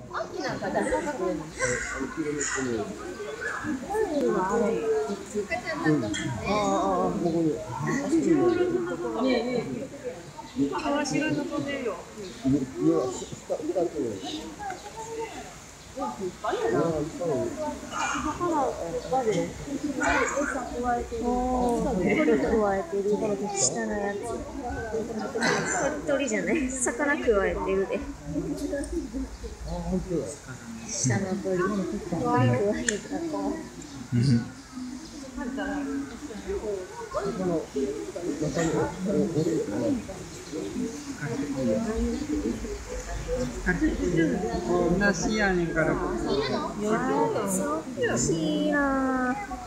秋なんか誰が食べるの？あれ、赤ちゃんなんかね。ねえねえ。川しが飛んでるよ。いっぱいやな。だからやっぱり餌加えてる。加えてるで下のやつ。鳥じゃない。魚加えてるで。下の鳥。加えてた子。 同じやねんから。 そっちな。